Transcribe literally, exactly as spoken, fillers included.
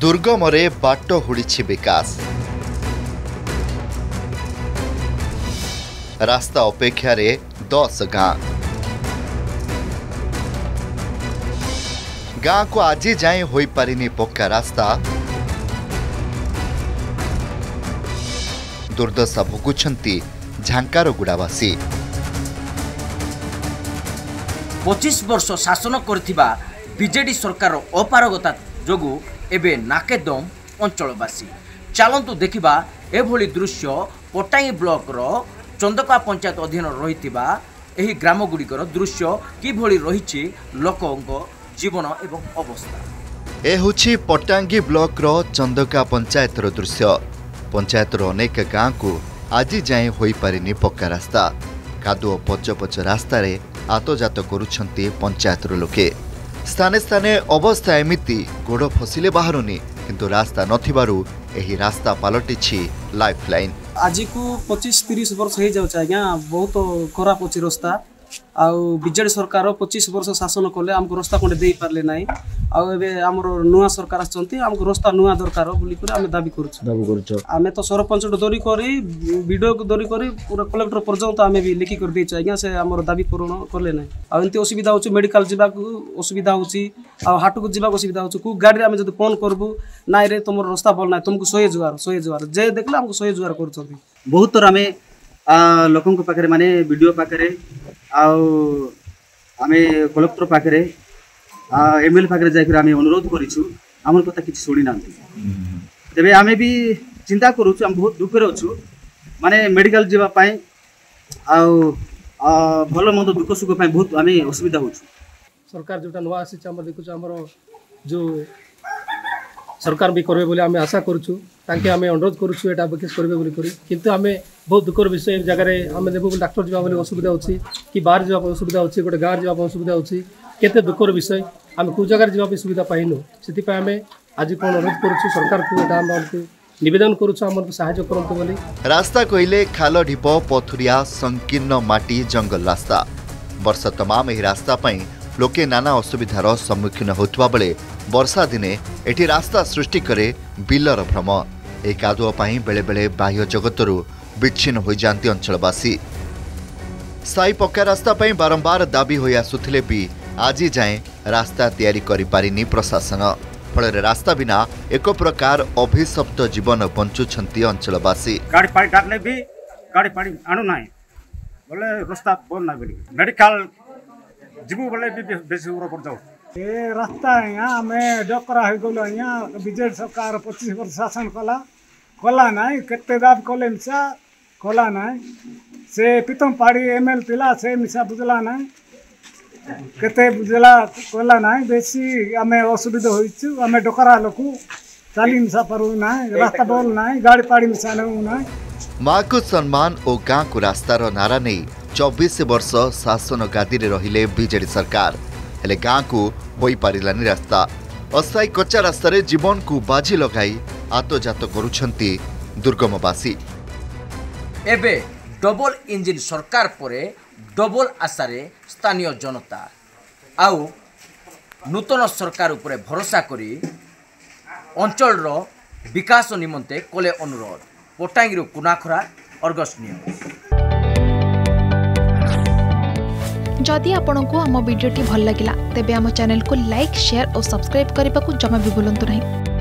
दुर्गमरे बाट हुड़ी विकास रास्ता अपेक्षा रे दस गाँ गाँ को आज जाए हो पारिनी पक्का रास्ता दुर्दशा भोगुछंती झांकारगुड़ावासी। पच्चीस वर्ष शासन करथिबा बीजेडी सरकार अपारगता जोगु एबे नाकेदम अंचलवासी। चलतु देखिबा एभली दृश्य पटाई ब्लॉक रो चंदका पंचायत अधीन रहिथिबा एही ग्राम गुड़िकर दृश्य किभली रहिछि लोकंक जीवन एवं अवस्था। ए होछि पटांगी ब्लॉक रो चंदका पंचायत रो दृश्य। पंचायत रो अनेक गाँ को आज जाए हो पारिनी पक्का रास्ता। कादुओ पच पच रास्ता रे आतजात करुछंती पंचायत रो लोके। स्थाने स्थाने अवस्था एमिति गोड़ फसिले बाहरुनी किंतु रास्ता नथिबारु एही रास्ता पलटिछि लाइफ लाइन। आज को पच्चीस तीस वर्ष हो जाउछ आज्ञा बहुत खराब अछि रास्ता। आउ बीजेडी सरकार पच्चीस वर्ष शासन कले आमको रास्ता कोंडे देई पारले नाही। आउ एबे हमर नुआ सरकार आछंती आमको रास्ता नुआ दरकार बोली करे आमे दाबी करूछ दाबी करूछ। आमे तो सरपंच दरी करी वीडियो को दरी करी पूरा कलेक्टर पर्यंत आमे भी लिखि कर देछ आज्ञा से हमर दाबी पूर्ण करले नाही। आ एंती असुविधा होछ मेडिकल जिबा को असुविधा होछि आ हाट को जिबा को असुविधा होछ। को गाड़ी रे आमे जदी फोन करबू नाइ रे तुमर रास्ता बोल नाही तुमको सौ जुआर सौ जुआर जे देखला हमको सौ जुआर करछंती। बहुत तर आमे लोकन को पाखरे माने वीडियो पाखरे आमे कलेक्टर पाखरे एमएलए पाखरे जाकर आमे अनुरोध करिछु हमर कथा किछ सुनि नांती। तबे आमे भी चिंता करूछु हम बहुत दुख रे अछु माने मेडिकल जीवा पाए आ भलो मत दुख सुख पाए बहुत आमे असुविधा होछु। सरकार जोटा नवा आसी हम देखुछु हमर जो सरकार भी करबे बोले आमे आशा करूछु ताकि आमे अनुरोध करूछु एटा विकास करबे बोली करी किंतु आमे बहुत दुखर विषय एक जगह रे आमे देबो डॉक्टर जीवा बोले असुविधा होछि कि बाहर जीवा असुविधा होछि गोटे गाँव जीवा असुविधा होछि केते दुखर विषय आमे को जगह जीवा सुविधा पाइनु सेति पय आमे आज कोन अनुरोध करूछु सरकार को एटा हमको निवेदन करूछु हमन सहायता करंतु बोली। रास्ता कहले खाल ढिप पथुरिया संकीर्ण माटी जंगल रास्ता। वर्ष तमाम एही रास्ता पई लोके नाना असुविधार सम्मुखीन होतबा बेले वर्षा दिने एठी रास्ता सृष्टि करे बिलर भ्रम। ए कादुओ पई बेले बेले बाह्य जगतरू विच्छिन्न हो जाती अंचलवासी। स्थायी पक्का रास्ता पई बारंबार दाबी होई आसुथिले भी आज जाए रास्ता तैयारी करि पारिनी प्रशासन। फल रास्ता बिना एक प्रकार अभिशप्त जीवन बंचुछंती अंचलवासी। गाड़ी पानी डाकले भी गाड़ी पानी आनु नाही बोले रास्ता बोल ना बोली मेडिकल जीवु बोले भी बेसी ऊपर पड़ जाऊ। ए रास्ता यहाँ हमें डकरा हो गलो यहाँ बीजेडी सरकार पच्चीस वर्ष शासन कला कला नाई केते दाब कले मिसा कला नाई से पितम पाड़ी एमएल तिला से मिसा बुझला नाई केते बुझला कला नाई बेसी हमें असुविधा होइछु। हमें डकरा लोकु चाली मिसा परू नाई रास्ता बोल नाई गाड़ी पाड़ी मिसा नउ नाई। माँ को सम्मान और गाँ को रास्तार नारा नहीं चौबीस वर्ष शासन गादी रे रहिले बीजेडी सरकार हेले गाँ को होई पारिलानी रास्ता। अस्थायी कच्चा रास्ता रे जीवन को बाजी लगाई आतजात करुछंती दुर्गमवासी। एबे डबल इंजिन सरकार परे डबल आशारे स्थानीय जनता आउ नूतन सरकार उपरे भरोसा करी अंचल रो विकास निमंते कले अनुरोध। पटांगी रो कुनाखरा अर्गस न्यूज। जदि आपंक आम भिडी भल लगा तेब आम चैनल को लाइक शेयर और सब्सक्राइब करने को जमा भी भूलु नहीं।